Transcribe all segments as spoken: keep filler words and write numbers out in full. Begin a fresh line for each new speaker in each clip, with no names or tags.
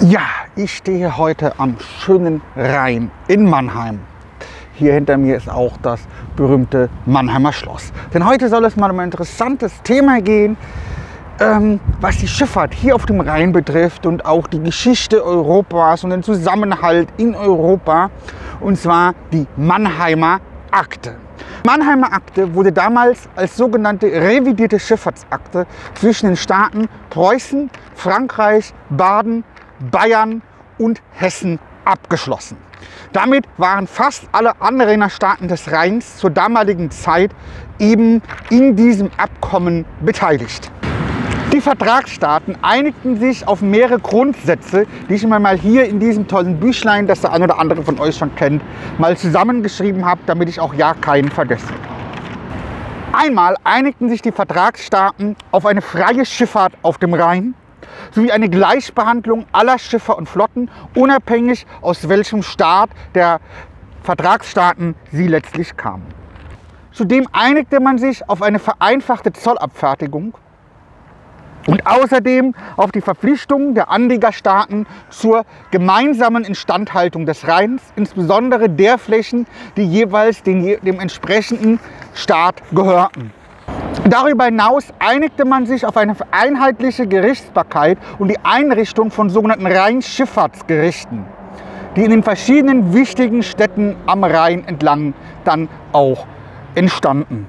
Ja, ich stehe heute am schönen Rhein in Mannheim. Hier hinter mir ist auch das berühmte Mannheimer Schloss. Denn heute soll es mal um ein interessantes Thema gehen, ähm, was die Schifffahrt hier auf dem Rhein betrifft und auch die Geschichte Europas und den Zusammenhalt in Europa. Und zwar die Mannheimer Akte. Die Mannheimer Akte wurde damals als sogenannte revidierte Schifffahrtsakte zwischen den Staaten Preußen, Frankreich, Baden, Bayern und Hessen abgeschlossen. Damit waren fast alle Anrainerstaaten des Rheins zur damaligen Zeit eben in diesem Abkommen beteiligt. Die Vertragsstaaten einigten sich auf mehrere Grundsätze, die ich mir mal hier in diesem tollen Büchlein, das der eine oder andere von euch schon kennt, mal zusammengeschrieben habe, damit ich auch ja keinen vergesse. Einmal einigten sich die Vertragsstaaten auf eine freie Schifffahrt auf dem Rhein sowie eine Gleichbehandlung aller Schiffe und Flotten, unabhängig aus welchem Staat der Vertragsstaaten sie letztlich kamen. Zudem einigte man sich auf eine vereinfachte Zollabfertigung und außerdem auf die Verpflichtung der Anliegerstaaten zur gemeinsamen Instandhaltung des Rheins, insbesondere der Flächen, die jeweils dem, dem entsprechenden Staat gehörten. Darüber hinaus einigte man sich auf eine einheitliche Gerichtsbarkeit und die Einrichtung von sogenannten Rheinschifffahrtsgerichten, die in den verschiedenen wichtigen Städten am Rhein entlang dann auch entstanden.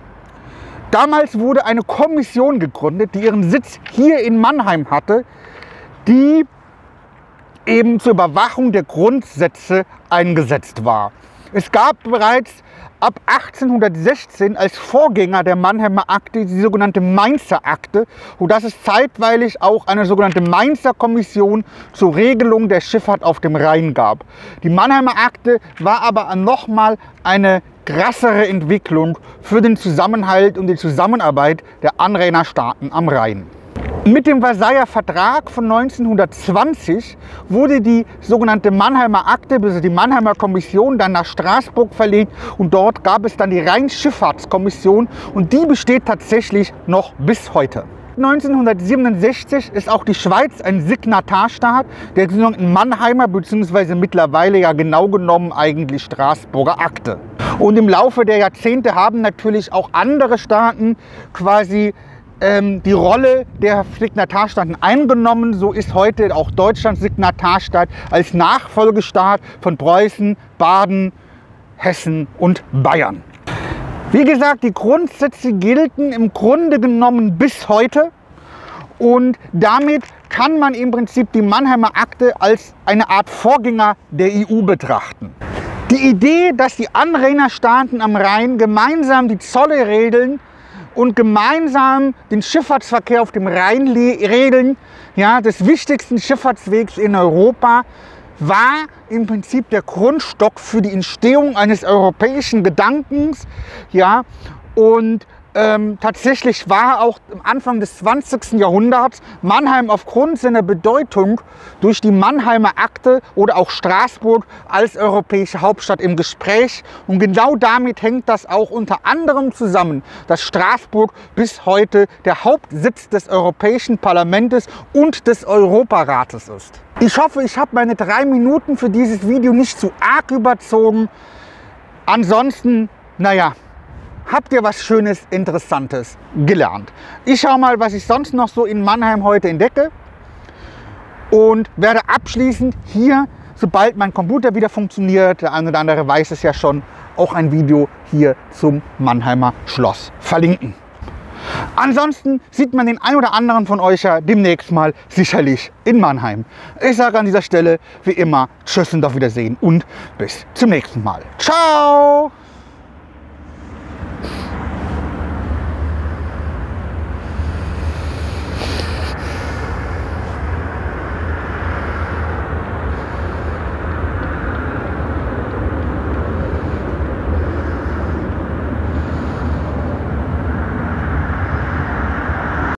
Damals wurde eine Kommission gegründet, die ihren Sitz hier in Mannheim hatte, die eben zur Überwachung der Grundsätze eingesetzt war. Es gab bereits ab achtzehnhundertsechzehn als Vorgänger der Mannheimer Akte die sogenannte Mainzer Akte, sodass es zeitweilig auch eine sogenannte Mainzer Kommission zur Regelung der Schifffahrt auf dem Rhein gab. Die Mannheimer Akte war aber nochmal eine krassere Entwicklung für den Zusammenhalt und die Zusammenarbeit der Anrainerstaaten am Rhein. Mit dem Versailler Vertrag von neunzehnhundertzwanzig wurde die sogenannte Mannheimer Akte, also die Mannheimer Kommission, dann nach Straßburg verlegt und dort gab es dann die Rheinschifffahrtskommission und die besteht tatsächlich noch bis heute. neunzehnhundertsiebenundsechzig ist auch die Schweiz ein Signatarstaat der sogenannten Mannheimer bzw. mittlerweile ja genau genommen eigentlich Straßburger Akte. Und im Laufe der Jahrzehnte haben natürlich auch andere Staaten quasi die Rolle der Signatarstaaten eingenommen. So ist heute auch Deutschland Signatarstaat als Nachfolgestaat von Preußen, Baden, Hessen und Bayern. Wie gesagt, die Grundsätze gelten im Grunde genommen bis heute und damit kann man im Prinzip die Mannheimer Akte als eine Art Vorgänger der E U betrachten. Die Idee, dass die Anrainerstaaten am Rhein gemeinsam die Zolle regeln und gemeinsam den Schifffahrtsverkehr auf dem Rhein regeln, ja, des wichtigsten Schifffahrtswegs in Europa, war im Prinzip der Grundstock für die Entstehung eines europäischen Gedankens. Ja, und ähm, tatsächlich war auch am Anfang des zwanzigsten Jahrhunderts Mannheim aufgrund seiner Bedeutung durch die Mannheimer Akte oder auch Straßburg als europäische Hauptstadt im Gespräch. Und genau damit hängt das auch unter anderem zusammen, dass Straßburg bis heute der Hauptsitz des Europäischen Parlaments und des Europarates ist. Ich hoffe, ich habe meine drei Minuten für dieses Video nicht zu arg überzogen. Ansonsten, naja, habt ihr was Schönes, Interessantes gelernt. Ich schaue mal, was ich sonst noch so in Mannheim heute entdecke und werde abschließend hier, sobald mein Computer wieder funktioniert, der eine oder andere weiß es ja schon, auch ein Video hier zum Mannheimer Schloss verlinken. Ansonsten sieht man den einen oder anderen von euch ja demnächst mal sicherlich in Mannheim. Ich sage an dieser Stelle wie immer Tschüss und auf Wiedersehen und bis zum nächsten Mal. Ciao!